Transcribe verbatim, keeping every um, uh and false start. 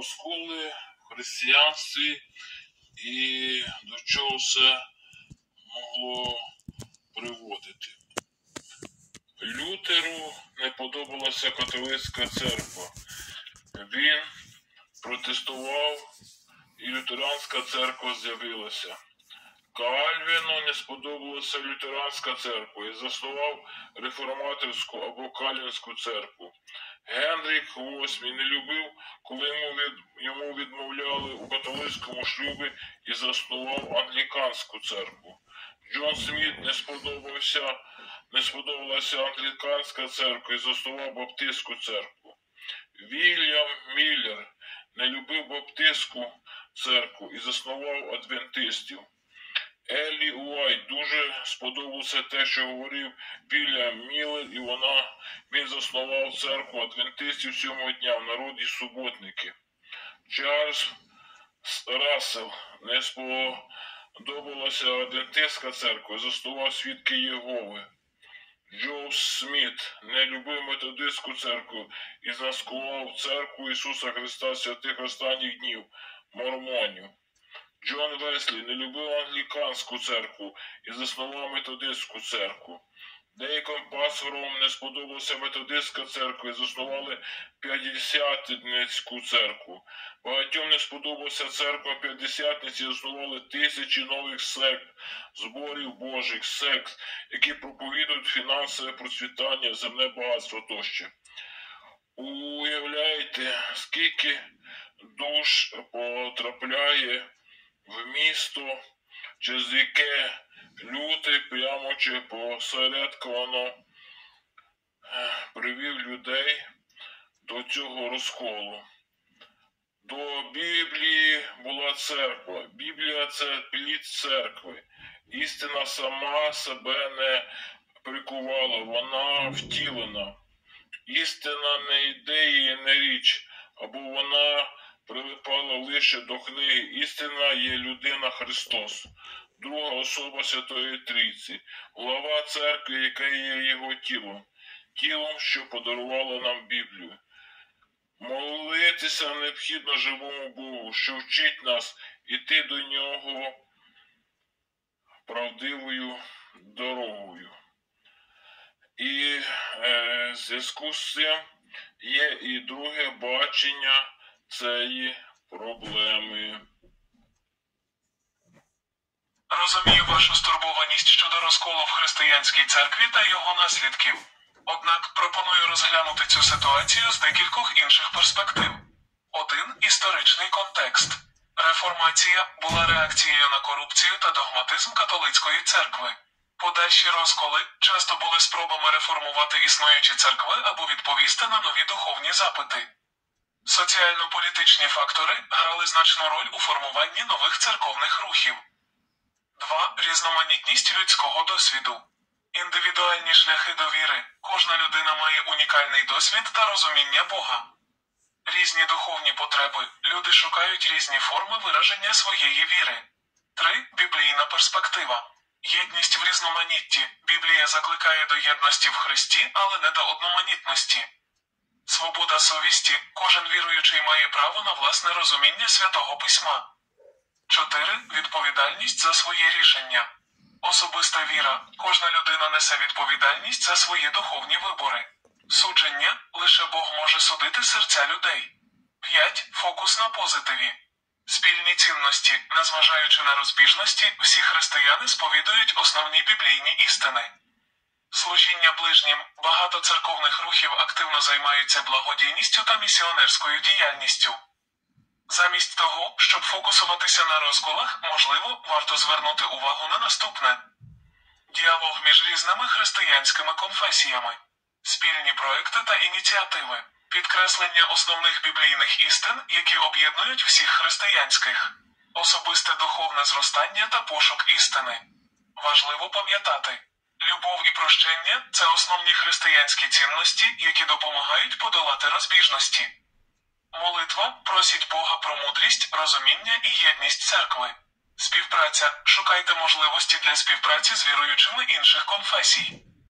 розколи в християнстві і до чого це могло приводити. Лютеру не подобалася католицька церква. Він протестував, і лютеранська церква з'явилася. Кальвіну не сподобалася лютеранська церква і заснував реформаторську або кальвінську церкву. Генріх восьмий не любив, коли йому, від, йому відмовляли у католицькому шлюбі і заснував англіканську церкву. Джон Сміт не сподобався, не сподобалася англіканська церква і заснував баптистську церкву. Вільям Міллер не любив баптистську церкву і заснував адвентистів. Еллі Уайт дуже сподобалося те, що говорив Вільям Міллер, і вона, він заснував церкву адвентистів сьомого дня в народі суботники. Чарльз Рассел не сподобалася адвентистська церква, заснував свідки Єгови. Джо Сміт не любив методистську церкву і заснував церкву Ісуса Христа святих останніх днів, мормонів. Джон Веслі не любив англіканську церкву і заснував методистську церкву. Деяким пасторам не сподобалася методистська церква і заснували п'ятдесятницьку церкву. Багатьом не сподобалася церква п'ятдесятниць і заснували тисячі нових сект, зборів Божих, сект, які проповідують фінансове процвітання, земне багатство тощо. Уявляєте, скільки душ потрапляє в місто, через яке Лютер прямо чи посередковано привів людей до цього розколу. До Біблії була церква. Біблія – це плід церкви. Істина сама себе не прикувала, вона втілена. Істина не ідея, не річ, або вона прилипала лише до книги. Істина є людина Христос, друга особа Святої Трійці, глава церкви, яка є його тілом, тілом, що подарувало нам Біблію. Молитися необхідно живому Богу, що вчить нас іти до Нього правдивою дорогою. І е, в зв'язку з цим є і друге бачення цієї проблеми. Розумію вашу стурбованість щодо розколу в християнській церкві та його наслідків. Однак пропоную розглянути цю ситуацію з декількох інших перспектив. Один – історичний контекст. Реформація була реакцією на корупцію та догматизм католицької церкви. Подальші розколи часто були спробами реформувати існуючі церкви або відповісти на нові духовні запити. Соціально-політичні фактори грали значну роль у формуванні нових церковних рухів. Два. Різноманітність людського досвіду. Індивідуальні шляхи довіри. Кожна людина має унікальний досвід та розуміння Бога. Різні духовні потреби. Люди шукають різні форми вираження своєї віри. Три. Біблійна перспектива. Єдність в різноманітті. Біблія закликає до єдності в Христі, але не до одноманітності. Свобода совісті. Кожен віруючий має право на власне розуміння Святого Письма. Чотири. Відповідальність за свої рішення. Особиста віра. Кожна людина несе відповідальність за свої духовні вибори. Судження. Лише Бог може судити серця людей. П'ять. Фокус на позитиві. Спільні цінності. Незважаючи на розбіжності, всі християни сповідують основні біблійні істини. Служіння ближнім. Багато церковних рухів активно займаються благодійністю та місіонерською діяльністю. Замість того, щоб фокусуватися на розколах, можливо, варто звернути увагу на наступне. Діалог між різними християнськими конфесіями. Спільні проекти та ініціативи. Підкреслення основних біблійних істин, які об'єднують всіх християнських. Особисте духовне зростання та пошук істини. Важливо пам'ятати. Любов і прощення – це основні християнські цінності, які допомагають подолати розбіжності. Молитва – просіть Бога про мудрість, розуміння і єдність церкви. Співпраця – шукайте можливості для співпраці з віруючими інших конфесій.